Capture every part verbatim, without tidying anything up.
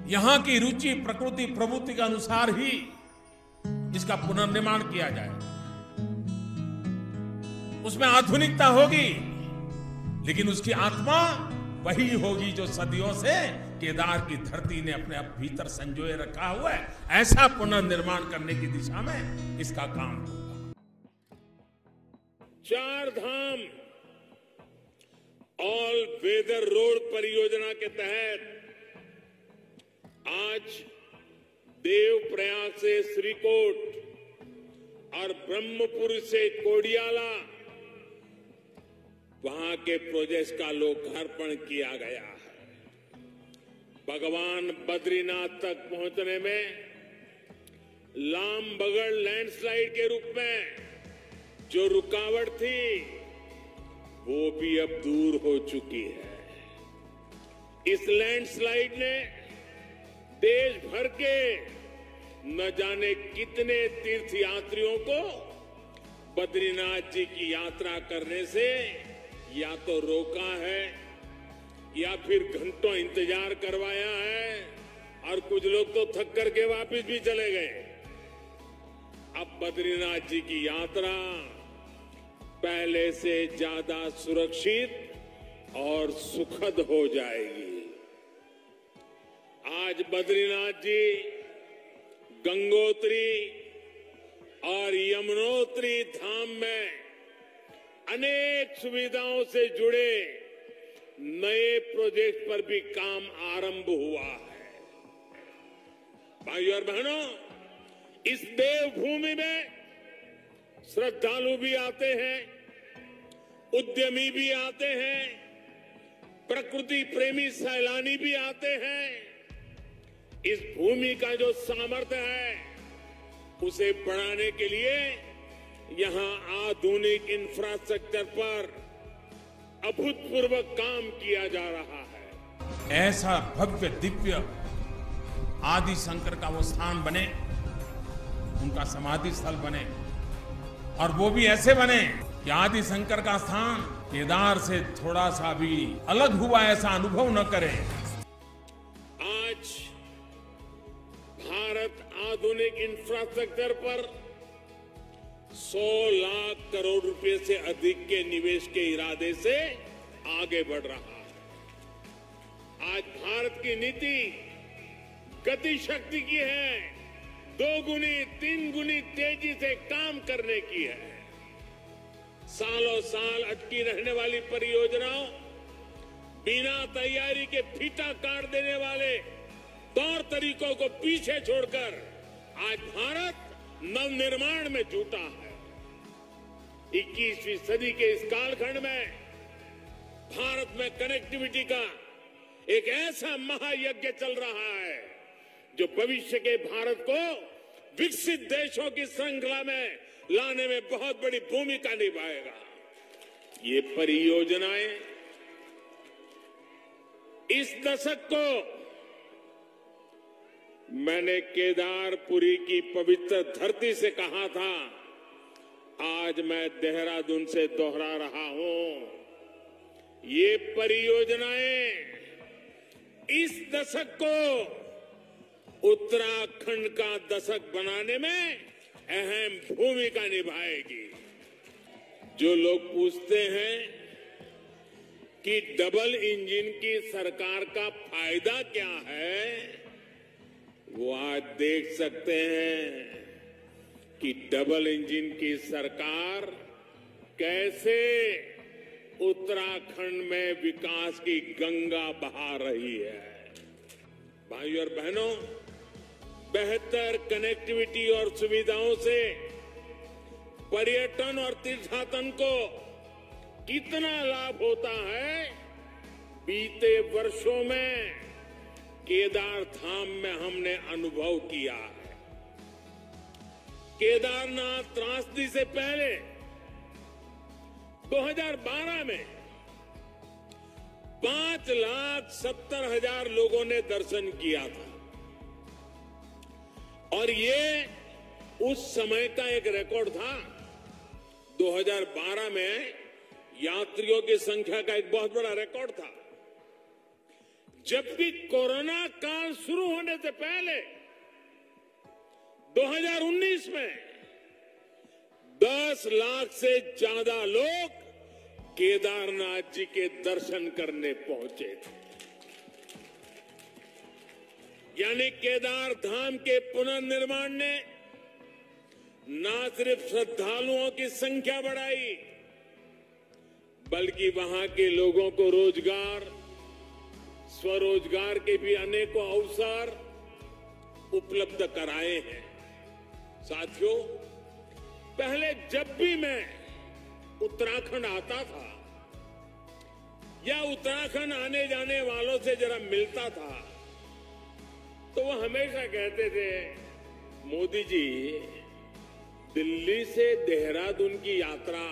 यहां की रुचि प्रकृति प्रवृत्ति के अनुसार ही इसका पुनर्निर्माण किया जाएगा। उसमें आधुनिकता होगी, लेकिन उसकी आत्मा वही होगी जो सदियों से केदार की धरती ने अपने आप भीतर संजोए रखा हुआ है। ऐसा पुनर्निर्माण करने की दिशा में इसका काम होगा। चार धाम ऑल वेदर रोड परियोजना के तहत आज देवप्रयाग से श्रीकोट और ब्रह्मपुर से कोडियाला वहां के प्रोजेक्ट का लोकार्पण किया गया है। भगवान बद्रीनाथ तक पहुंचने में लामबगड़ लैंडस्लाइड के रूप में जो रुकावट थी वो भी अब दूर हो चुकी है। इस लैंडस्लाइड ने देश भर के न जाने कितने तीर्थ यात्रियों को बद्रीनाथ जी की यात्रा करने से या तो रोका है या फिर घंटों इंतजार करवाया है, और कुछ लोग तो थक करके वापस भी चले गए। अब बद्रीनाथ जी की यात्रा पहले से ज्यादा सुरक्षित और सुखद हो जाएगी। आज बद्रीनाथ जी गंगोत्री और यमुनोत्री धाम में अनेक सुविधाओं से जुड़े नए प्रोजेक्ट पर भी काम आरंभ हुआ है। भाइयों और बहनों, इस देवभूमि में श्रद्धालु भी आते हैं, उद्यमी भी आते हैं, प्रकृति प्रेमी सैलानी भी आते हैं। इस भूमि का जो सामर्थ्य है उसे बढ़ाने के लिए यहां आधुनिक इंफ्रास्ट्रक्चर पर अभूतपूर्व काम किया जा रहा है। ऐसा भव्य दिव्य आदि शंकर का वो स्थान बने, उनका समाधि स्थल बने, और वो भी ऐसे बने कि आदि शंकर का स्थान केदार से थोड़ा सा भी अलग हुआ ऐसा अनुभव न करें। आज भारत आधुनिक इंफ्रास्ट्रक्चर पर सौ लाख करोड़ रुपए से अधिक के निवेश के इरादे से आगे बढ़ रहा है। आज भारत की नीति गति शक्ति की है, दो गुनी तीन गुनी तेजी से काम करने की है। सालों साल अटकी रहने वाली परियोजनाओं, बिना तैयारी के फीता काट देने वाले तौर तरीकों को पीछे छोड़कर आज भारत नवनिर्माण में जुटा है। इक्कीसवीं सदी के इस कालखंड में भारत में कनेक्टिविटी का एक ऐसा महायज्ञ चल रहा है जो भविष्य के भारत को विकसित देशों की श्रृंखला में लाने में बहुत बड़ी भूमिका निभाएगा। ये परियोजनाएं इस दशक को मैंने केदारपुरी की पवित्र धरती से कहा था, आज मैं देहरादून से दोहरा रहा हूं। ये परियोजनाएं इस दशक को उत्तराखंड का दशक बनाने में अहम भूमिका निभाएगी। जो लोग पूछते हैं कि डबल इंजन की सरकार का फायदा क्या है, वो आज देख सकते हैं कि डबल इंजन की सरकार कैसे उत्तराखंड में विकास की गंगा बहा रही है। भाइयों और बहनों, बेहतर कनेक्टिविटी और सुविधाओं से पर्यटन और तीर्थाटन को कितना लाभ होता है, बीते वर्षों में केदार धाम में हमने अनुभव किया है। केदारनाथ त्रासदी से पहले दो हज़ार बारह में पांच लाख सत्तर हजार लोगों ने दर्शन किया था, और ये उस समय का एक रिकॉर्ड था। दो हज़ार बारह में यात्रियों की संख्या का एक बहुत बड़ा रिकॉर्ड था। जब भी कोरोना काल शुरू होने से पहले दो हज़ार उन्नीस में दस लाख से ज्यादा लोग केदारनाथ जी के दर्शन करने पहुंचे थे। यानी केदार धाम के पुनर्निर्माण ने न सिर्फ श्रद्धालुओं की संख्या बढ़ाई, बल्कि वहां के लोगों को रोजगार, स्वरोजगार के भी अनेकों अवसर उपलब्ध कराए हैं। साथियों, पहले जब भी मैं उत्तराखंड आता था या उत्तराखंड आने जाने वालों से जरा मिलता था, तो वो हमेशा कहते थे, मोदी जी, दिल्ली से देहरादून की यात्रा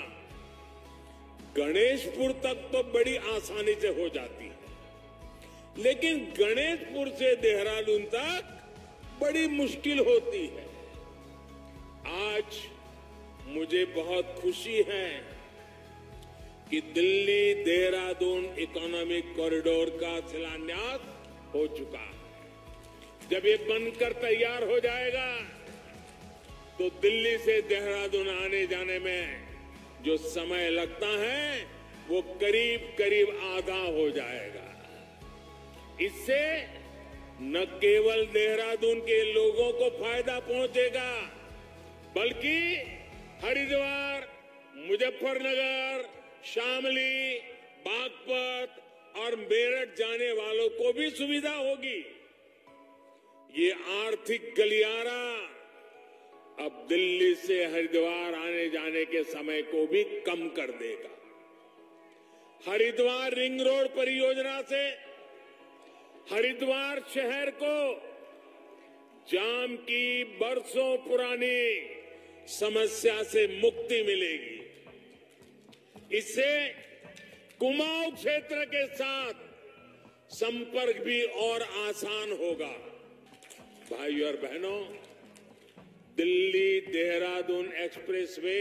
गणेशपुर तक तो बड़ी आसानी से हो जाती है, लेकिन गणेशपुर से देहरादून तक बड़ी मुश्किल होती है। आज मुझे बहुत खुशी है कि दिल्ली देहरादून इकोनॉमिक कॉरिडोर का शिलान्यास हो चुका है। जब ये बनकर तैयार हो जाएगा तो दिल्ली से देहरादून आने जाने में जो समय लगता है वो करीब करीब आधा हो जाएगा। इससे न केवल देहरादून के लोगों को फायदा पहुंचेगा, बल्कि हरिद्वार, मुजफ्फरनगर, शामली, बागपत और मेरठ जाने वालों को भी सुविधा होगी। ये आर्थिक गलियारा अब दिल्ली से हरिद्वार आने जाने के समय को भी कम कर देगा। हरिद्वार रिंग रोड परियोजना से हरिद्वार शहर को जाम की बरसों पुरानी समस्या से मुक्ति मिलेगी। इससे कुमाऊं क्षेत्र के साथ संपर्क भी और आसान होगा। भाइयों और बहनों, दिल्ली देहरादून एक्सप्रेसवे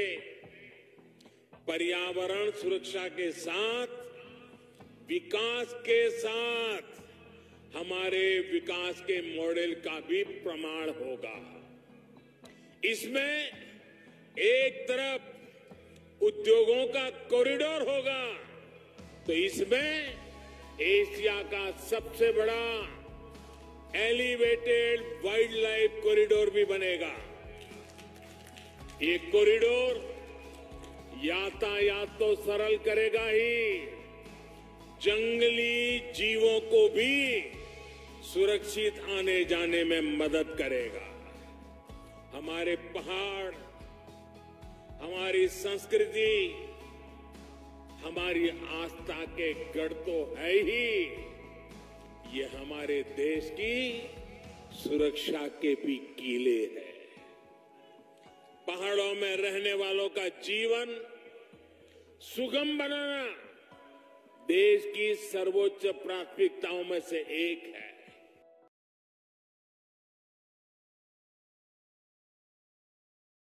पर्यावरण सुरक्षा के साथ विकास के साथ हमारे विकास के मॉडल का भी प्रमाण होगा। इसमें एक तरफ उद्योगों का कॉरिडोर होगा, तो इसमें एशिया का सबसे बड़ा एलिवेटेड वाइल्ड लाइफ कॉरिडोर भी बनेगा। ये कॉरिडोर यातायात तो सरल करेगा ही, जंगली जीवों को भी सुरक्षित आने जाने में मदद करेगा। हमारे पहाड़, हमारी संस्कृति, हमारी आस्था के गढ़ तो है ही, ये हमारे देश की सुरक्षा के भी कीले हैं। पहाड़ों में रहने वालों का जीवन सुगम बनाना देश की सर्वोच्च प्राथमिकताओं में से एक है।